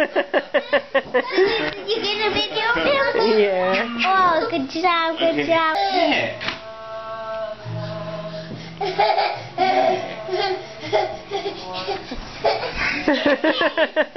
Did you get a video of him? Yeah. Oh, good job, good job. Yeah.